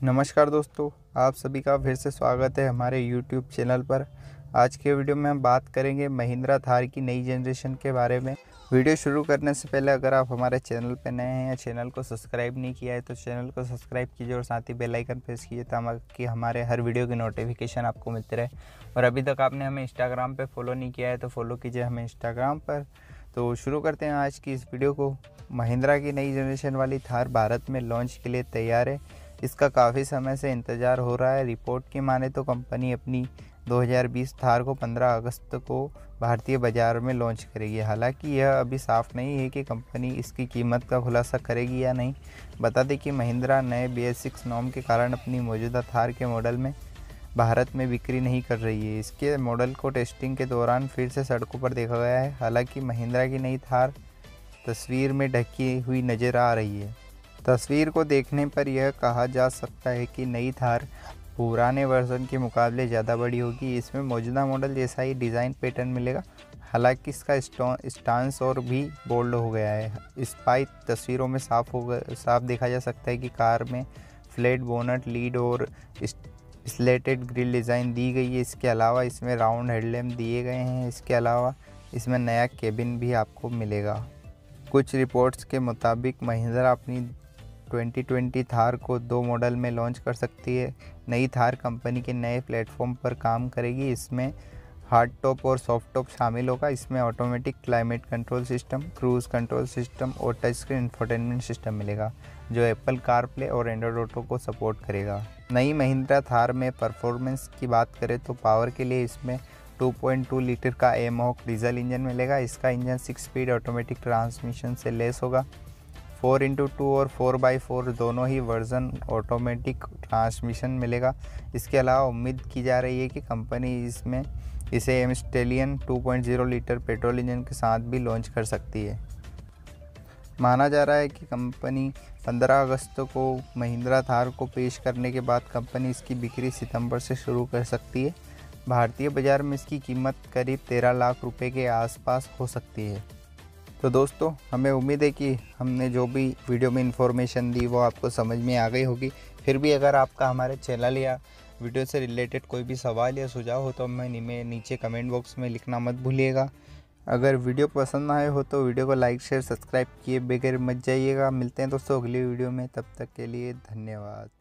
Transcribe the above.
नमस्कार दोस्तों, आप सभी का फिर से स्वागत है हमारे YouTube चैनल पर। आज के वीडियो में हम बात करेंगे महिंद्रा थार की नई जनरेशन के बारे में। वीडियो शुरू करने से पहले अगर आप हमारे चैनल पर नए हैं या चैनल को सब्सक्राइब नहीं किया है तो चैनल को सब्सक्राइब कीजिए और साथ ही बेल आइकन प्रेस कीजिए ताकि हमारे हर वीडियो की नोटिफिकेशन आपको मिलती रहे। और अभी तक आपने हमें इंस्टाग्राम पर फॉलो नहीं किया है तो फॉलो कीजिए हमें इंस्टाग्राम पर। तो शुरू करते हैं आज की इस वीडियो को। महिंद्रा की नई जनरेशन वाली थार भारत में लॉन्च के लिए तैयार है। इसका काफ़ी समय से इंतज़ार हो रहा है। रिपोर्ट की माने तो कंपनी अपनी 2020 थार को 15 अगस्त को भारतीय बाज़ार में लॉन्च करेगी। हालांकि यह अभी साफ नहीं है कि कंपनी इसकी कीमत का खुलासा करेगी या नहीं। बता दें कि महिंद्रा नए BS6 नॉर्म के कारण अपनी मौजूदा थार के मॉडल में भारत में बिक्री नहीं कर रही है। इसके मॉडल को टेस्टिंग के दौरान फिर से सड़कों पर देखा गया है। हालांकि महिंद्रा की नई थार तस्वीर में ढकी हुई नज़र आ रही है। तस्वीर को देखने पर यह कहा जा सकता है कि नई थार पुराने वर्जन के मुकाबले ज़्यादा बड़ी होगी। इसमें मौजूदा मॉडल जैसा ही डिज़ाइन पैटर्न मिलेगा। हालांकि इसका स्टांस और भी बोल्ड हो गया है। स्पाई तस्वीरों में साफ देखा जा सकता है कि कार में फ्लैट बोनट लीड और स्लेटेड ग्रिल डिज़ाइन दी गई है। इसके अलावा इसमें राउंड हेडलैम्प दिए गए हैं। इसके अलावा इसमें नया केबिन भी आपको मिलेगा। कुछ रिपोर्ट्स के मुताबिक महिंद्रा अपनी 2020 थार को 2 मॉडल में लॉन्च कर सकती है। नई थार कंपनी के नए प्लेटफॉर्म पर काम करेगी। इसमें हार्ड टॉप और सॉफ्ट टॉप शामिल होगा। इसमें automatic climate control system, cruise control system और टच स्क्रीन इंफोटेनमेंट सिस्टम मिलेगा जो एप्पल कारप्ले और एंड्रॉयड ऑटो को सपोर्ट करेगा। नई महिंद्रा थार में परफॉर्मेंस की बात करें तो पावर के लिए इसमें 2.2 लीटर का एमहॉक डीजल इंजन मिलेगा। इसका इंजन 6 स्पीड ऑटोमेटिक ट्रांसमिशन से लैस होगा। 4x2 और 4x4 दोनों ही वर्जन ऑटोमेटिक ट्रांसमिशन मिलेगा। इसके अलावा उम्मीद की जा रही है कि कंपनी इसे m stallion 2.0 litre petrol engine के साथ भी लॉन्च कर सकती है। माना जा रहा है कि कंपनी 15 अगस्त को महिंद्रा थार को पेश करने के बाद कंपनी इसकी बिक्री सितंबर से शुरू कर सकती है। भारतीय बाज़ार में इसकी कीमत करीब 13 लाख रुपए के आसपास हो सकती है। तो दोस्तों, हमें उम्मीद है कि हमने जो भी वीडियो में इंफॉर्मेशन दी वो आपको समझ में आ गई होगी। फिर भी अगर आपका हमारे चैनल या वीडियो से रिलेटेड कोई भी सवाल या सुझाव हो तो हमें नीचे कमेंट बॉक्स में लिखना मत भूलिएगा। अगर वीडियो पसंद आए हो तो वीडियो को लाइक शेयर सब्सक्राइब किए बगैर मत जाइएगा। मिलते हैं दोस्तों अगली वीडियो में, तब तक के लिए धन्यवाद।